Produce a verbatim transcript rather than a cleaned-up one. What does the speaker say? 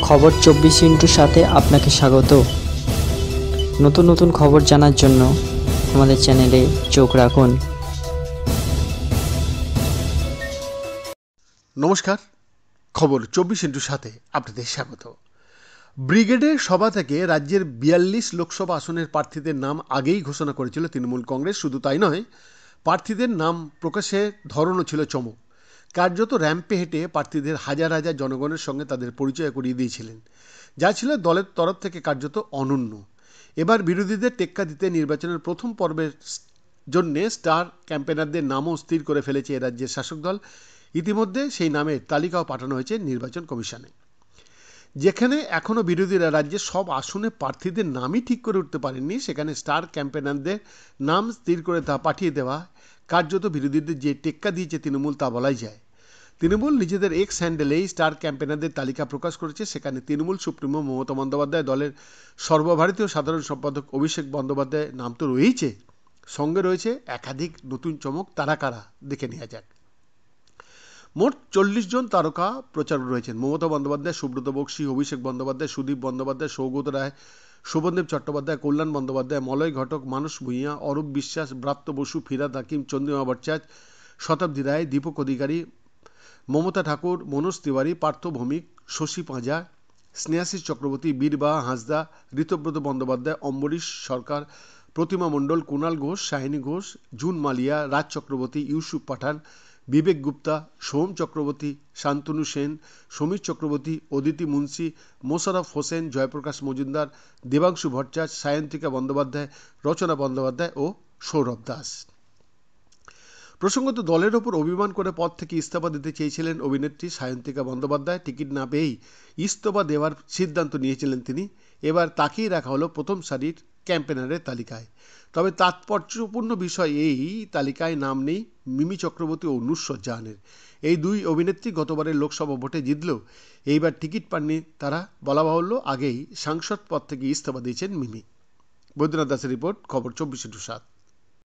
খবর চব্বিশ ইন্টুর সাথে আপনাকে স্বাগত। নতুন নতুন খবর জানার জন্য আমাদের চ্যানেলে চোখ রাখুন। নমস্কার, খবর চব্বিশ ইন্টুর সাথে আপনাদের স্বাগত। ব্রিগেডের সভা থেকে রাজ্যের বিয়াল্লিশ লোকসভা আসনের প্রার্থীদের নাম আগেই ঘোষণা করেছিল তৃণমূল কংগ্রেস। শুধু তাই নয়, প্রার্থীদের নাম প্রকাশের ধরনও ছিল চমক। কার্যত র্যাম্পে হেঁটে প্রার্থীদের হাজার হাজার জনগণের সঙ্গে তাদের পরিচয় করিয়ে দিয়েছিলেন, যা ছিল দলের তরফ থেকে কার্যত অনন্য। এবার বিরোধীদের টেক্কা দিতে নির্বাচনের প্রথম পর্বের জন্য স্টার ক্যাম্পেনারদের নামও স্থির করে ফেলেছে এ রাজ্যের শাসক দল। ইতিমধ্যে সেই নামের তালিকাও পাঠানো হয়েছে নির্বাচন কমিশনে। যেখানে এখনও বিরোধীরা রাজ্যের সব আসনে প্রার্থীদের নামই ঠিক করে উঠতে পারেননি, সেখানে স্টার ক্যাম্পেনারদের নাম স্থির করে তা পাঠিয়ে দেওয়া কার্যত বিরোধীদের যে টেক্কা দিয়েছে তৃণমূল, তা বলাই যায়। তৃণমূল নিজেদের এক্স হ্যান্ডেলেই স্টার ক্যাম্পেনারদের তালিকা প্রকাশ করেছে। সেখানে তৃণমূল সুপ্রিমো মমতা বন্দ্যোপাধ্যায়, দলের সর্বভারতীয় সাধারণ সম্পাদক অভিষেক বন্দ্যোপাধ্যায়ের নাম তো রয়েইছে, সঙ্গে রয়েছে একাধিক নতুন চমক। তারা কারা দেখে নেওয়া যাক। মোট চল্লিশ জন তারকা প্রচারক রয়েছেন। মমতা বন্দ্যোপাধ্যায়, সুব্রত বক্সী, অভিষেক বন্দ্যোপাধ্যায়, সুদীপ বন্দ্যোপাধ্যায়, সৌগত রায়, শোভনদেব চট্টোপাধ্যায়, কল্যাণ বন্দ্যোপাধ্যায়, মলয় ঘটক, মানস ভূঁইয়া, অরূপ বিশ্বাস, ব্রাত্য বসু, ফিরাদ হাকিম, চন্দ্রিমা ভট্টাচার্য, শতাব্দী রায়, দীপক অধিকারী, মমতা ঠাকুর, মনোজ তিওয়ারি, পার্থ ভৌমিক, শশী পাঁজা, স্নেহাশিস চক্রবর্তী, বীরবাহা হাঁসদা, ঋতব্রত বন্দ্যোপাধ্যায়, অম্বরীশ সরকার, প্রতিমা মণ্ডল, কুণাল ঘোষ, সায়নী ঘোষ, জুন মালিয়া, রাজ চক্রবর্তী, ইউসুফ পাঠান, বিবেক গুপ্তা, সোম চক্রবর্তী, শান্তনু সেন, সমীর চক্রবর্তী, অদিতি মুন্সি, মোশাররফ হোসেন, জয়প্রকাশ মজুমদার, দেবাংশু ভট্টাচার্য, সায়ন্তিকা বন্দ্যোপাধ্যায়, রচনা বন্দ্যোপাধ্যায় ও সৌরভ দাস। প্রসঙ্গত, দলের ওপর অভিমান করে পদ থেকে ইস্তফা দিতে চেয়েছিলেন অভিনেত্রী সায়ন্তিকা বন্দ্যোপাধ্যায়। টিকিট না পেয়েই ইস্তফা দেওয়ার সিদ্ধান্ত নিয়েছিলেন তিনি। এবার তাকেই রাখা হলো প্রথম সারির ক্যাম্পেনারের তালিকায়। তবে তাৎপর্যপূর্ণ বিষয়, এই তালিকায় নাম নেই মিমি চক্রবর্তী ও নুসরত জাহানের। এই দুই অভিনেত্রী গতবারের লোকসভা ভোটে জিতলেও এইবার টিকিট পাননি তারা। বলা বাহুল্য, আগেই সাংসদ পদ থেকে ইস্তফা দিয়েছেন মিমি। বৈদ্যনাথ দাসের রিপোর্ট, খবর চব্বিশ ইন্টু সাত।